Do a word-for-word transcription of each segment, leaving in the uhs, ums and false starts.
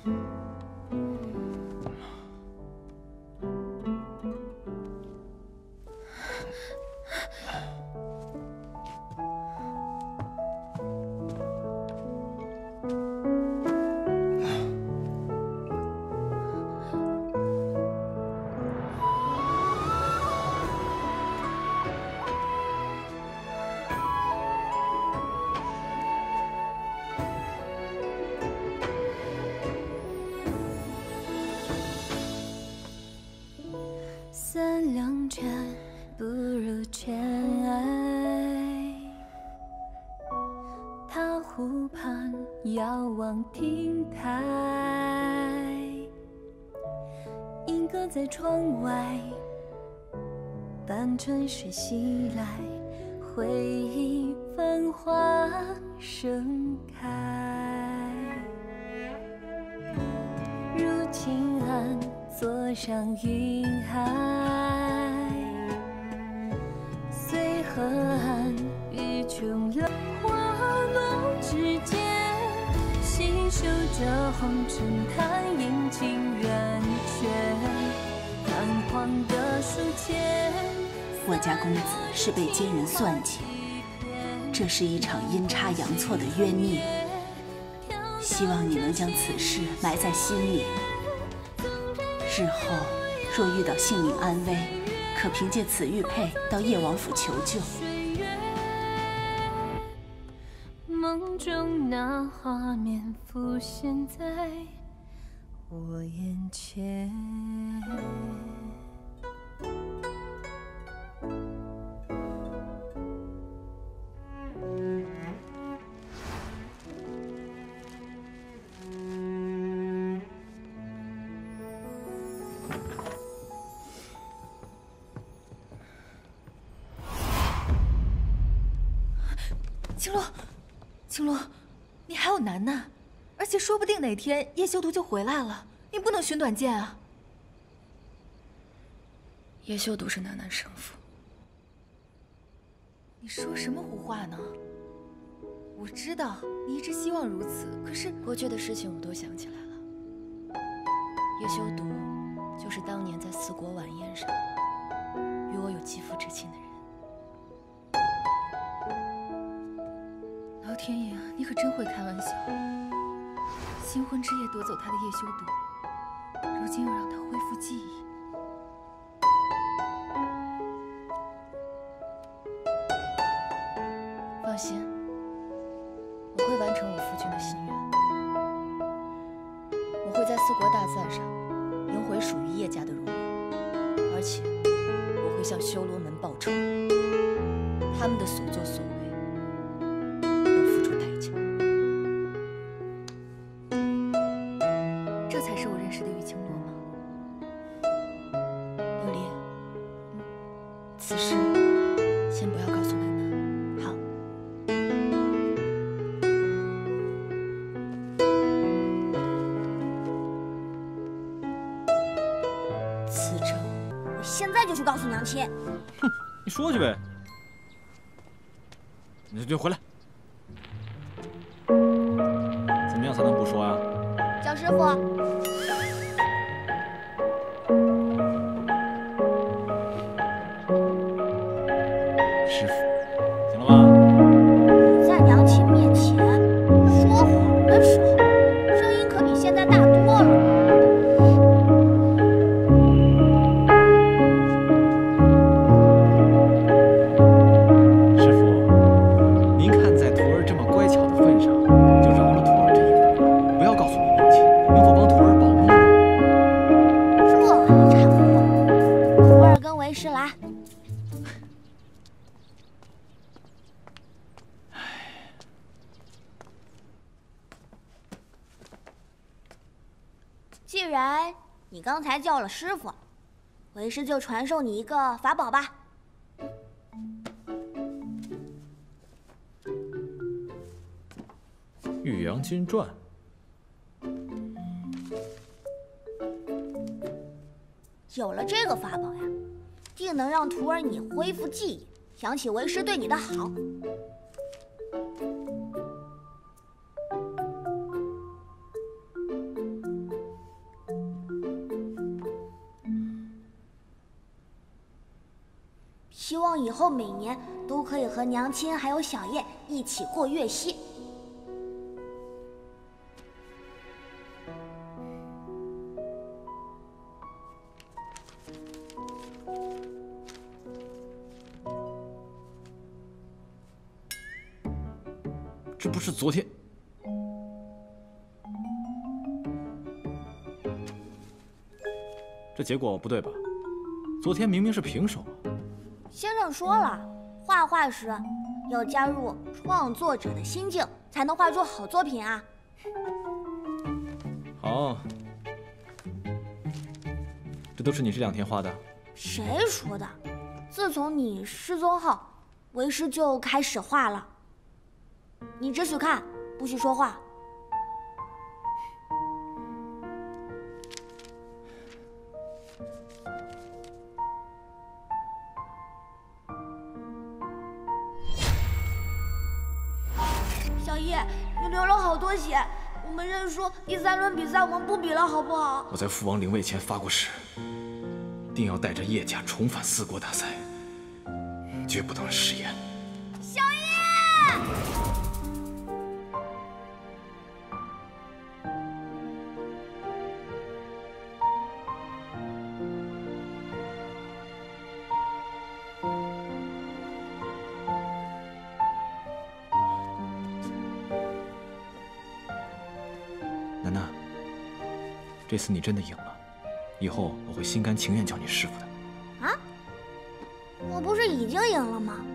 三两枕不如全爱。他湖畔遥望亭台，莺歌在窗外，伴春水袭来，回忆繁花盛开。如今岸坐上云海，随河岸与琼楼花落之间，细数着红尘叹阴晴圆缺，泛黄的书签。 我家公子是被奸人算计，这是一场阴差阳错的冤孽。希望你能将此事埋在心里。日后若遇到性命安危，可凭借此玉佩到叶王府求救。 梦中那画面浮现在我眼前。 青罗，青罗，你还有楠楠，而且说不定哪天叶修毒就回来了，你不能寻短见啊！ 叶修毒是楠楠生父。 你说什么胡话呢？我知道你一直希望如此，可是过去的事情我都想起来了。叶修毒就是当年在四国晚宴上与我有肌肤之亲的人。 老天爷啊，你可真会开玩笑！新婚之夜夺走他的叶修毒，如今又让他恢复记忆。 放心，我会完成我夫君的心愿。我会在四国大赛上赢回属于叶家的荣耀，而且我会向修罗门报仇，他们的所作所为。此事先不要告诉楠楠。好。此咒， 我现在就去告诉娘亲。 哼，你说去呗。你就回来。怎么样才能不说呀？ 叫师傅。 师傅，行了吧？ 在娘亲面前说谎的时候，声音可比现在大多了。 师傅，您看在徒儿这么乖巧的份上，就饶了徒儿这一回，不要告诉你娘亲，能否帮徒儿保密呢？ 这还差不多。徒儿跟为师来。既然你刚才叫了师傅，为师就传授你一个法宝吧。 玉阳金传。 有了这个法宝呀，定能让徒儿你恢复记忆，想起为师对你的好。 希望以后每年都可以和娘亲还有小叶一起过月夕。 这不是昨天？这结果不对吧？昨天明明是平手啊！ 先生说了，画画时要加入创作者的心境，才能画出好作品啊。 好，这都是你这两天画的？ 谁说的？自从你失踪后，为师就开始画了。你只许看，不许说话。小叶，你流了好多血，我们认输。第三轮比赛我们不比了，好不好？ 我在父王灵位前发过誓，定要带着叶家重返四国大赛，绝不能食言。 小叶！ 楠楠，这次你真的赢了，以后我会心甘情愿叫你师傅的。 啊？我不是已经赢了吗？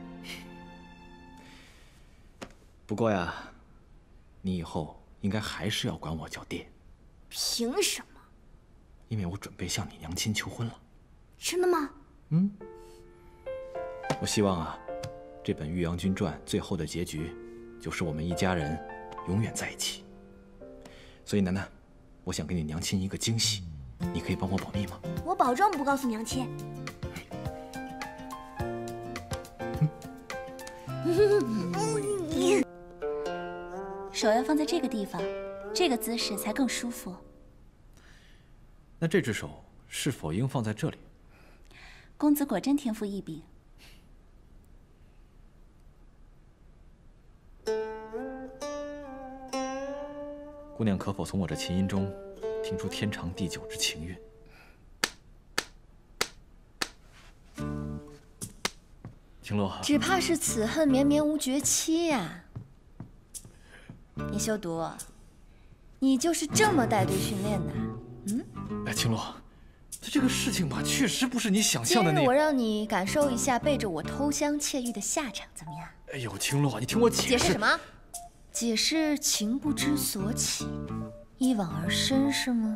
不过呀，你以后应该还是要管我叫爹。 凭什么？ 因为我准备向你娘亲求婚了。 真的吗？ 嗯。我希望啊，这本《玉阳君传》最后的结局，就是我们一家人永远在一起。所以楠楠，我想给你娘亲一个惊喜，你可以帮我保密吗？ 我保证不告诉娘亲。 手要放在这个地方，这个姿势才更舒服。 那这只手是否应放在这里？ 公子果真天赋异禀。 姑娘可否从我这琴音中听出天长地久之情韵？青洛， 只怕是此恨绵绵无绝期呀！叶修毒，你就是这么带队训练的？嗯？ 哎，青洛，这这个事情吧，确实不是你想象的那样。 今日我让你感受一下背着我偷香窃玉的下场，怎么样？ 哎呦，青洛，你听我解释。 解释什么？解释情不知所起，一往而深是吗？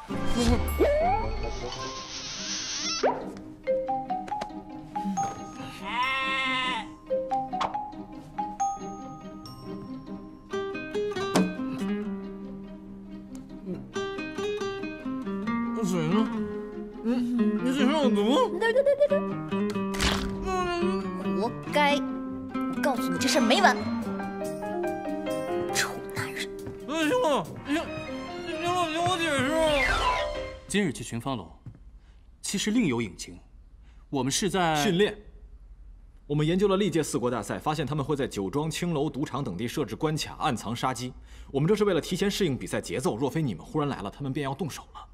水呢？嗯，你嘴上有毒。 活该！我告诉你，这事儿没完。 行了，行，行了，听我解释。 今日去群芳楼，其实另有隐情。我们是在训练。我们研究了历届四国大赛，发现他们会在酒庄、青楼、赌场等地设置关卡，暗藏杀机。我们这是为了提前适应比赛节奏。若非你们忽然来了，他们便要动手了。